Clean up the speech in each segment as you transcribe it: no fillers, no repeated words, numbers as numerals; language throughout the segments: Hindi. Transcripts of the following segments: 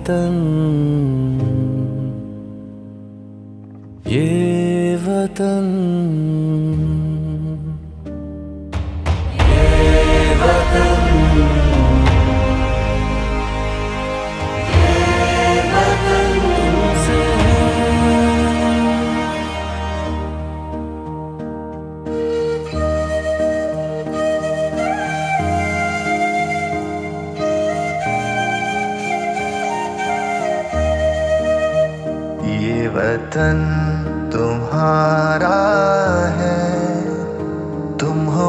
वतन, ये वतन, ये वतन, ये वतन तुमसे ये वतन तुम्हारा है, तुम हो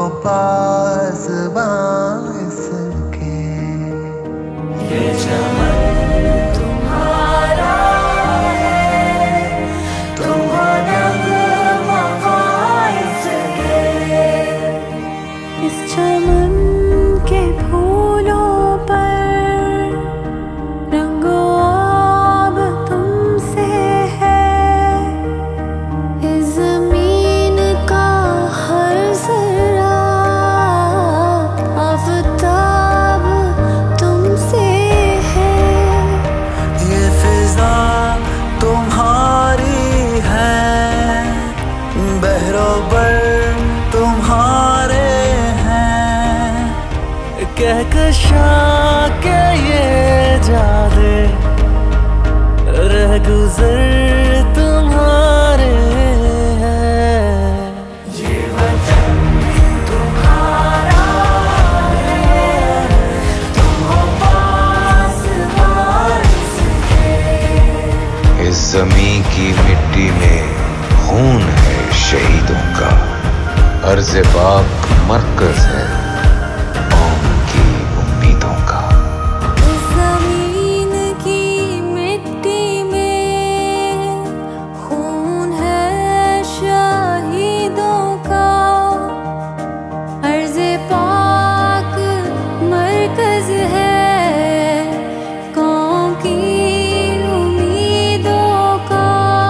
पासबां इसके। ये चमन तुम्हारा है, तुम हो नगमा इसके। इस चमन के फूलों पर रंगो आब तुमसे है। इस जमीन का हर जरा आफताब तुमसे है। ये फिजा तुम्हारी है, बहरोबर तुम्हारे हैं। कहकशा के ये जादे रह गुजर तुम्हारे हैं। ये वतन तुम्हारा है, तुम हो पासबां इसके। इस ज़मीं की मिट्टी में खून है शहीदों का, अर्ज़ पाक मरकज़ है कौम की उम्मीदों का। इस जमीन की मिट्टी में खून है शहीदों का, अर्ज़ पाक मरकज़ है कौम की उम्मीदों का।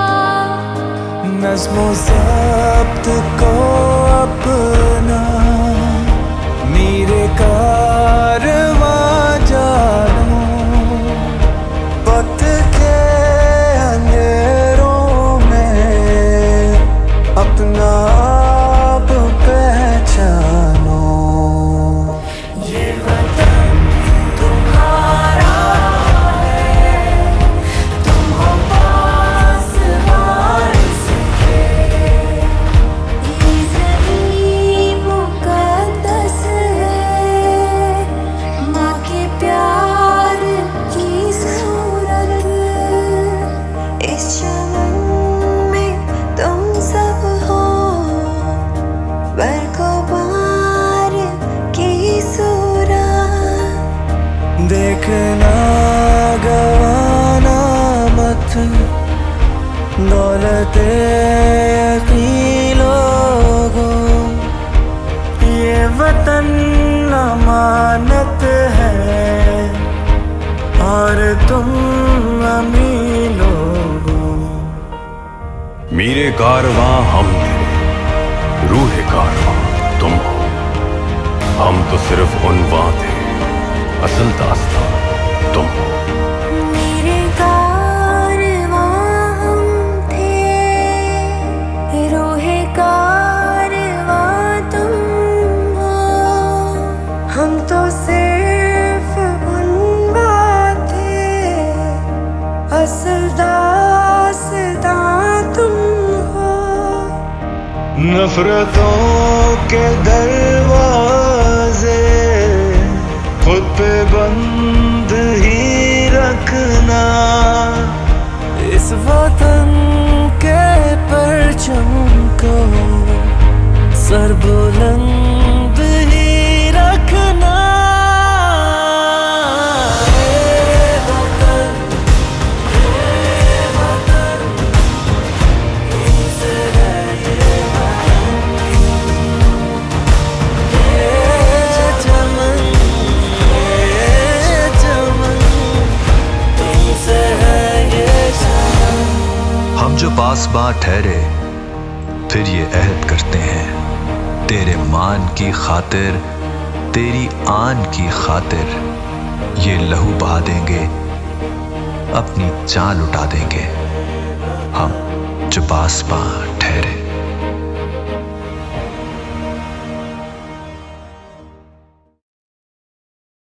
नज़्मो ज़ब्त को अपना मेरे कारवां जानो, वक्त के अंधेरों में अपना आप पहचानो। ये वतन तुम्हारा है, तुम हो पासबां इसके। ये ज़मीं मुक़द्दस है, माँ के प्यार की सूरत। इस चमन में तुम सब हो बरक़ुबार की सूरत। देखना गवाना मत दौलते यकीन लोगों, ये वतन अमानत है और तुम अमीर लोगों। मीरे कारवां हम थे, रूहे कारवां तुम हो। हम तो सिर्फ उन्वां थे, असल दास्तां तुम हो। मेरे कारवां हम थे, रूहे कारवां तुम हो। हम तो सिर्फ उन्वां थे, असल दास्तां तुम हो। नफरतों के दरवाजे खुद पे बंद ही रखना, इस वतन के परचम को सर बुलंद ही रखना। ये वतन, ये वतन तुमसे है। ये वतन, ये चमन, ये चमन तुमसे है। ये चमन हम जो पासबां ठहरे फिर ये अहद करते हैं, तेरे मान की खातिर, तेरी आन की खातिर ये लहू बहा देंगे, अपनी जान लुटा देंगे हम जो पास ठहरे।